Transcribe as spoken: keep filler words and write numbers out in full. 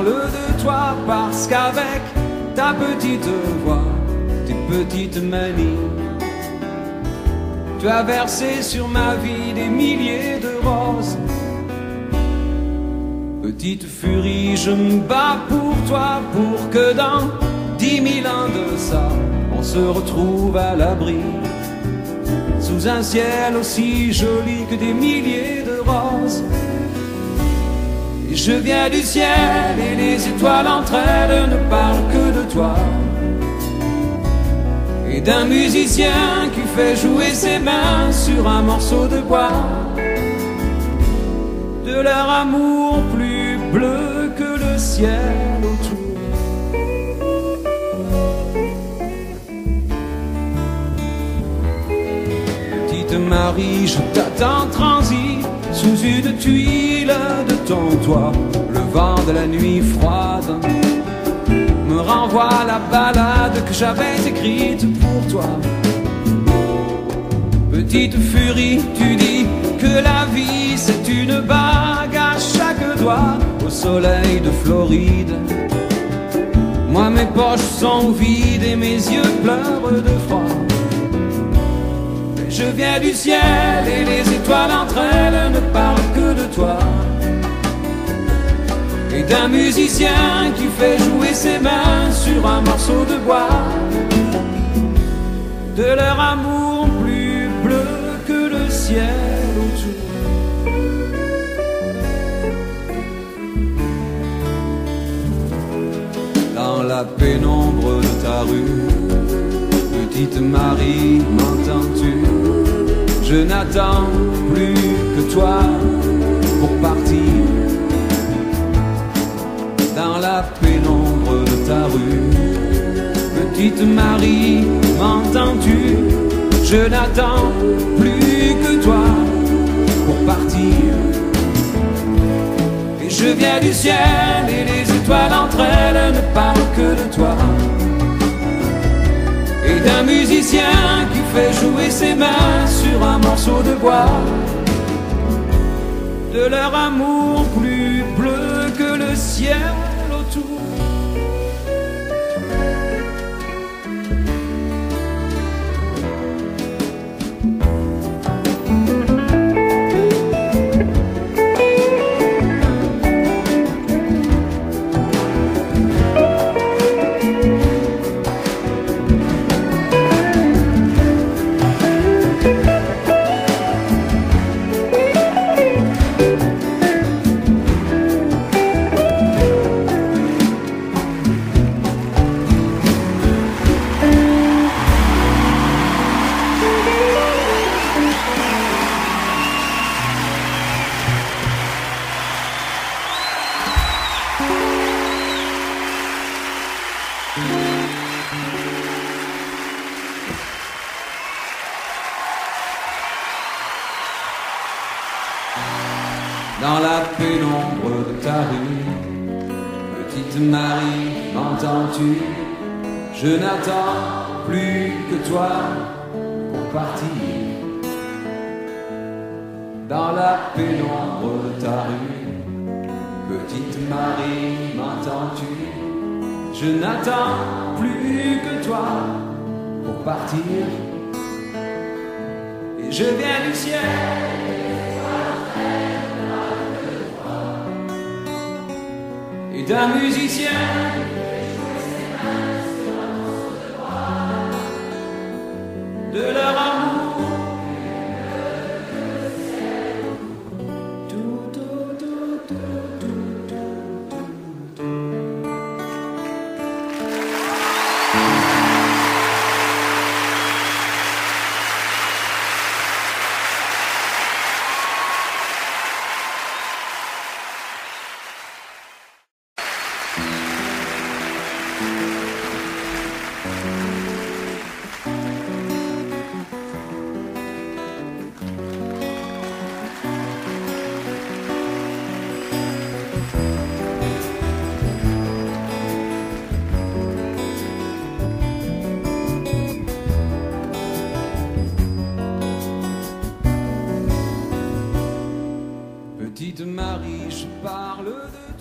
parle de toi parce qu'avec ta petite voix, tes petites manies, tu as versé sur ma vie des milliers de roses. Petite furie, je me bats pour toi, pour que dans dix mille ans de ça, on se retrouve à l'abri, sous un ciel aussi joli que des milliers de roses. Et je viens du ciel et les étoiles entre elles ne parlent que de toi, et d'un musicien qui fait jouer ses mains sur un morceau de bois, de leur amour plus bleu que le ciel autour. Petite Marie, je t'attends transi sous une tuile de ton toit. Le vent de la nuit froide me renvoie la ballade que j'avais écrite pour toi. Petite furie, tu dis que la vie c'est une bague à chaque doigt au soleil de Floride. Moi mes poches sont vides et mes yeux pleurent de froid. Mais je viens du ciel et les étoiles entre elles ne parlent que de toi, et d'un musicien qui fait jouer ses mains sur un morceau de bois, de leur amour plus bleu que le ciel autour. Dans la pénombre de ta rue, petite Marie, m'entends-tu? Je n'attends plus que toi pour partir. Dans la pénombre de ta rue, petite Marie, m'entends-tu? Je n'attends plus que toi pour partir. Et je viens du ciel et les étoiles entre elles ne parlent que de toi, et d'un musicien qui fait jouer ses mains sur un morceau de bois, de leur amour plus bleu que le ciel autour. Dans la pénombre de ta rue, petite Marie, m'entends-tu? Je n'attends plus que toi pour partir. Dans la pénombre de ta rue, petite Marie, m'entends-tu? Je n'attends plus que toi pour partir. Et je viens du ciel, et d'un musicien de leur amour tout, tout, tout, tout, tout, tout, tout, tout. Petite Marie, je parle de